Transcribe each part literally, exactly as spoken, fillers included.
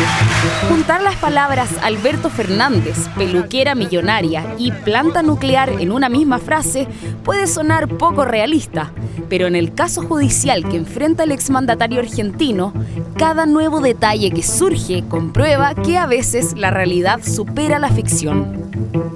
Juntar las palabras Alberto Fernández, peluquera millonaria y planta nuclear en una misma frase puede sonar poco realista, pero en el caso judicial que enfrenta el exmandatario argentino, cada nuevo detalle que surge comprueba que a veces la realidad supera la ficción.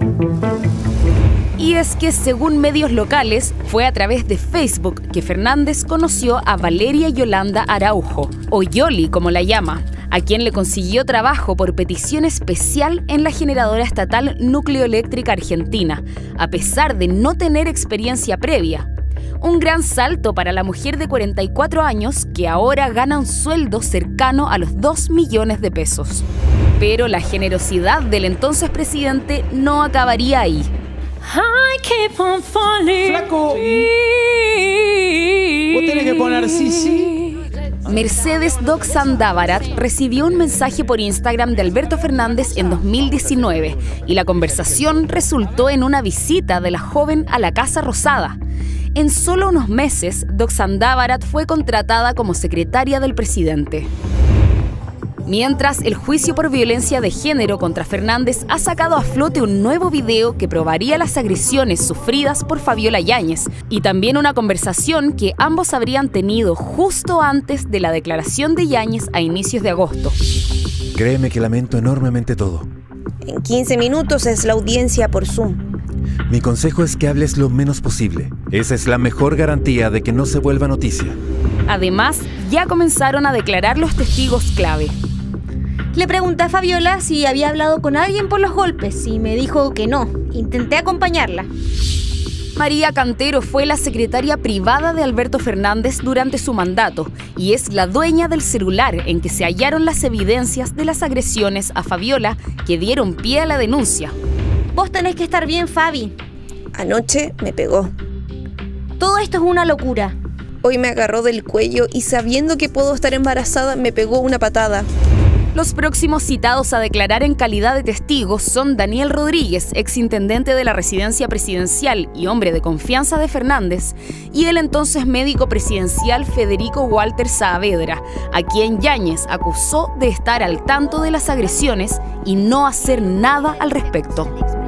Y es que, según medios locales, fue a través de Facebook que Fernández conoció a Valeria Yolanda Araujo, o Yoli como la llama, a quien le consiguió trabajo por petición especial en la generadora estatal Nucleoeléctrica Argentina, a pesar de no tener experiencia previa. Un gran salto para la mujer de cuarenta y cuatro años que ahora gana un sueldo cercano a los dos millones de pesos. Pero la generosidad del entonces presidente no acabaría ahí. I keep on falling. Flaco, vos tenés que poner sí, sí. Mercedes Doxandávarat recibió un mensaje por Instagram de Alberto Fernández en dos mil diecinueve y la conversación resultó en una visita de la joven a la Casa Rosada. En solo unos meses, Doxandávarat fue contratada como secretaria del presidente. Mientras, el juicio por violencia de género contra Fernández ha sacado a flote un nuevo video que probaría las agresiones sufridas por Fabiola Yáñez y también una conversación que ambos habrían tenido justo antes de la declaración de Yáñez a inicios de agosto. Créeme que lamento enormemente todo. En quince minutos es la audiencia por Zoom. Mi consejo es que hables lo menos posible. Esa es la mejor garantía de que no se vuelva noticia. Además, ya comenzaron a declarar los testigos clave. Le pregunté a Fabiola si había hablado con alguien por los golpes y me dijo que no. Intenté acompañarla. María Cantero fue la secretaria privada de Alberto Fernández durante su mandato y es la dueña del celular en que se hallaron las evidencias de las agresiones a Fabiola que dieron pie a la denuncia. Vos tenés que estar bien, Fabi. Anoche me pegó. Todo esto es una locura. Hoy me agarró del cuello y sabiendo que puedo estar embarazada me pegó una patada. Los próximos citados a declarar en calidad de testigos son Daniel Rodríguez, exintendente de la residencia presidencial y hombre de confianza de Fernández, y el entonces médico presidencial Federico Walter Saavedra, a quien Yáñez acusó de estar al tanto de las agresiones y no hacer nada al respecto.